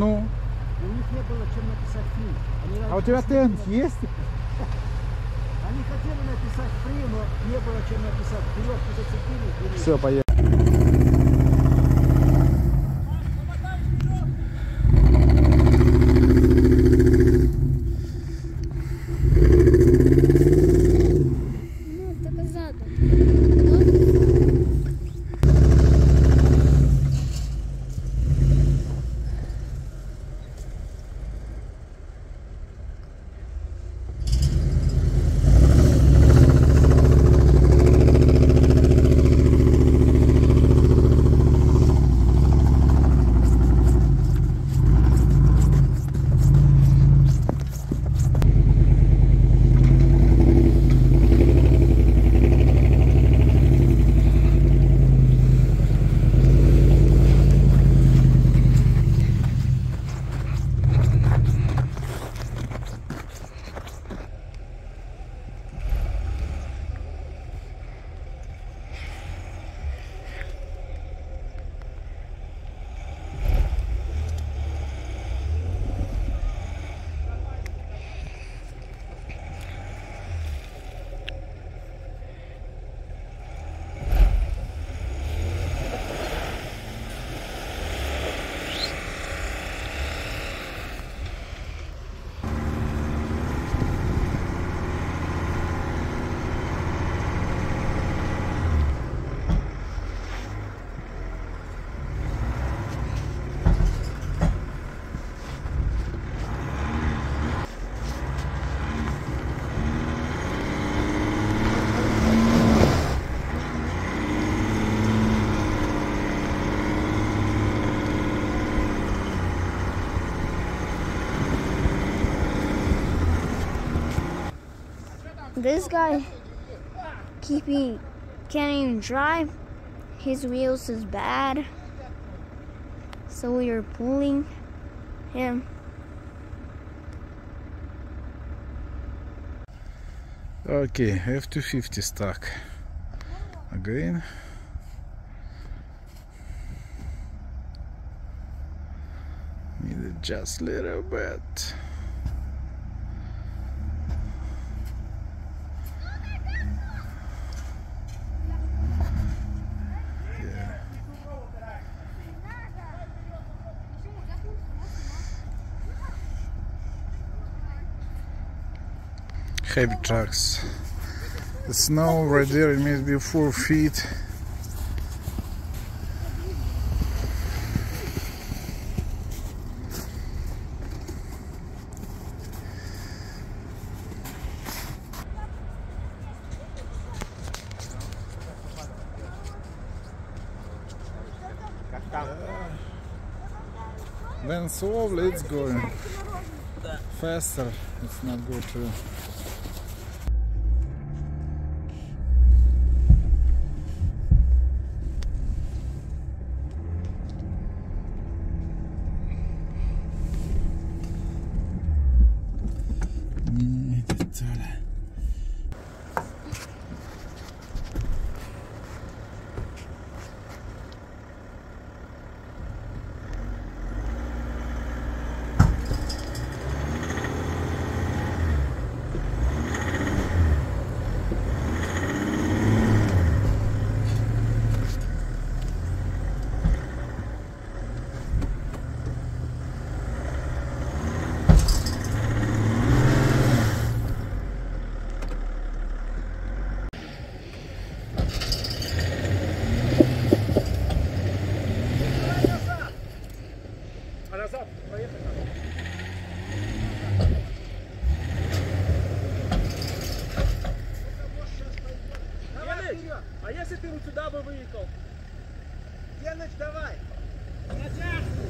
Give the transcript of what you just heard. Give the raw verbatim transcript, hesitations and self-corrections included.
Ну, И у них не было чем написать free. Они а у тебя тент есть? Они хотели написать free, но не было чем написать. Веревку зацепили. Все, поехали. Ну, только задом. This guy keeping can't even drive. His wheels is bad, so we are pulling him. Okay, F two fifty stuck again. Needed just a little bit. Heavy trucks. The snow right there, it may be four feet. Then slowly it's going faster. It's not good to. А если ты вот сюда бы выехал? Яныч, давай! Натяг!